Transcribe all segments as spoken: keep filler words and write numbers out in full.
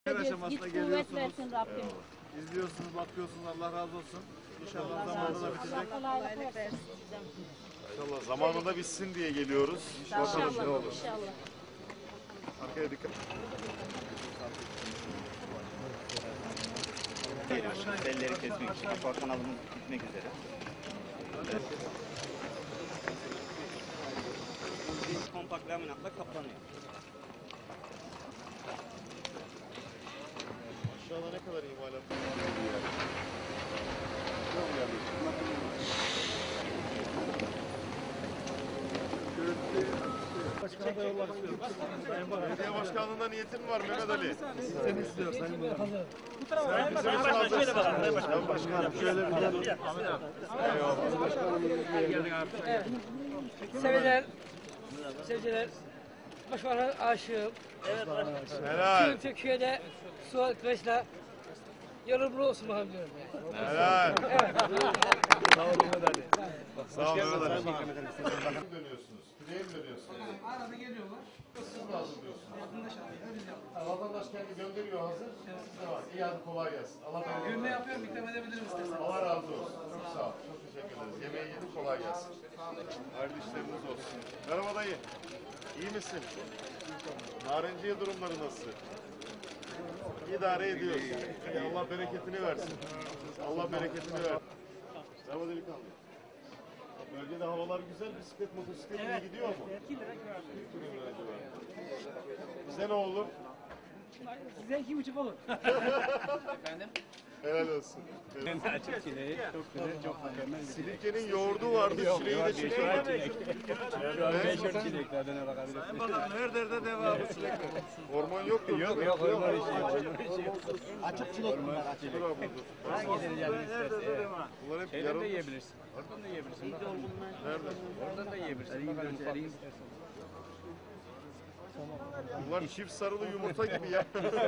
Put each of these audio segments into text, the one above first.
Her aşamasına Güç kuvvet geliyorsunuz. versin Rabbim. İzliyorsunuz, bakıyorsunuz. Allah razı olsun. İnşallah Allah zamanında razı olsun. bitecek. Allah kolaylık versin. İnşallah zamanında bitsin diye geliyoruz. Bakalım ne İnşallah. olur. İnşallah. Arkaya dikkat. Belleri kesmek için kapağı kanalımız bitmek üzere. Kompakt laminatla kaplanıyor. Aşağıda ne kadar imalat? Başkan'a da yollar istiyorum. Belediye başkanlığında niyetin var Mehmet Ali. Seni istiyor Sayın Bakan. Sen bizim için hazırsın. Sayın Başkanım şöyle bir gel. Sevilen, sevgiler, başbakanın aşığım. Helal. Tüm Türkiye'de su arkadaşlar yorumlu olsun bakalım diyorum. Helal. Sağ olun Mehmet Ali. Sağ olun Mehmet Ali. Dönüyorsunuz. Kuzeye mi dönüyorsunuz? Arada geliyorlar. Siz mi hazırlıyorsunuz? Ha, vatandaş kendi gönderiyor hazır. Siz de var. İyi hadi kolay gelsin. Allah razı olsun. Ne yapıyorum? İkram edebilirim istersen. Allah razı olsun. Çok sağ ol. Çok teşekkür ederiz. Yemeği yedik kolay gelsin. Hayırlı işleriniz olsun. Merhaba dayı. İyi misin? Narenciye durumları nasıl? İdare ediyoruz. İyi, Allah bereketini versin. Allah bereketini versin. Merhaba delikanlı. Bölgede havalar güzel. Bisiklet, motosiklet iyi gidiyor mu? iki lira kiralık. iki lira civarı. Bize ne olur? Size iki buçuk olur. Helal olsun. Açık çileği çok güzel, çok mükemmel. Silike'nin yoğurdu vardı. Çileği de çekelim. Meşhur çileklerden bakabilirsiniz. Her derde devamı çilekler. Hormon yoktur. Yok yok, hormon işi yok. Açık çilek bunlar. Açık. Dur abi dur. Hangisini canın isterse. Bunlar hep Şeyden yarım. de yiyebilirsin. Oradan da yiyebilirsin. Nerede? Oradan da yiyebilirsin. Bakalım farklı istersen. Bunlar çift sarılı yumurta gibi ya.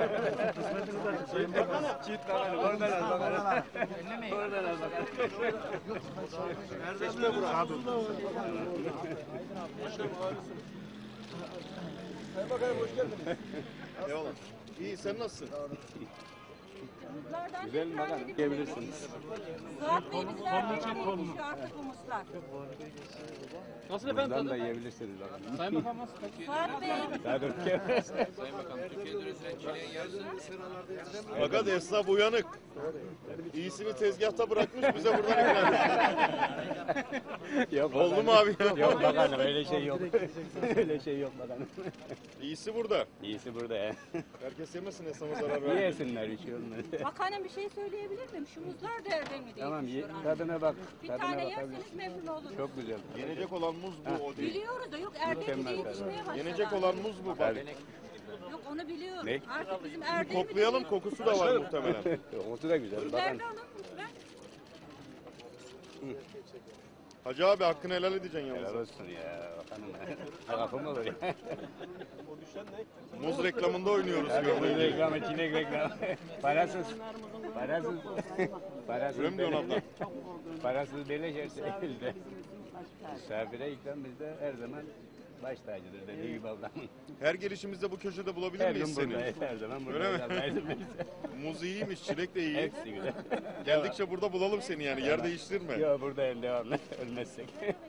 Çift bakalım. Oradan al bakalım. Oradan al bakalım. Nerede bura? Abi. Sayın Bakanım hoş geldiniz. Eyvallah. İyi sen nasılsın? Güzel mi bakalım? Yiyebilirsiniz. Suat Bey bizler bekleyin şu artık humuslar. Nasıl efendim Buradan da tadı? yiyebilirsiniz bakalım. Sayın Bakan nasıl? Suat Bey. Daha dur. Fakat esnaf uyanık. İyisini tezgahta bırakmış bize buradan ikram ediyor. Yok, Oldu mu abi ya? Yok bakalım, öyle şey yok. Öyle şey yok bakalım. İyisi burada. İyisi burada ya. Herkes yemesin esnafa zarar vermeyin. Yesinler bir şey olmaz. Bakanım bir şey söyleyebilir miyim? Şu muzlar nerede mi diye Tamam, ye, düşünüyorum. tadına bak. Bir Tadına tane bakabilirsin. yerseniz memnun olurum. Çok güzel. Yenecek olan muz bu o değil. Biliyoruz da yok Erdemli'de Mükemmel yetişmeye başladı. Yenecek olan muz bu bak. Tabii. Yok onu biliyorum. Ne? Artık bizim Erdemli'de Koklayalım, kokusu da var muhtemelen. Otu da güzel. Bakalım. Nerede alın? Ben Hacı abi hakkını helal edeceksin Helal yalnız. olsun ya. Bakalım. Lafım olur ya. Muz reklamında oynuyoruz Tabii bu gördüğün gibi. reklamı, çilek reklamı. Parasız. Parasız. Parasız. Öyle mi diyorsun abla? Parasız beleş her şey elde. Misafire ikram bizde her zaman baş tacıdır dediği gibi ablamın. Her gelişimizde bu köşede bulabilir Her miyiz gün seni? buradayız, her zaman Öyle mi? buradayız. Muz iyiymiş, çilek de iyi. Hepsi güzel. Geldikçe burada bulalım seni yani, yer değiştirme. Yok buradayım devamlı, ölmezsek.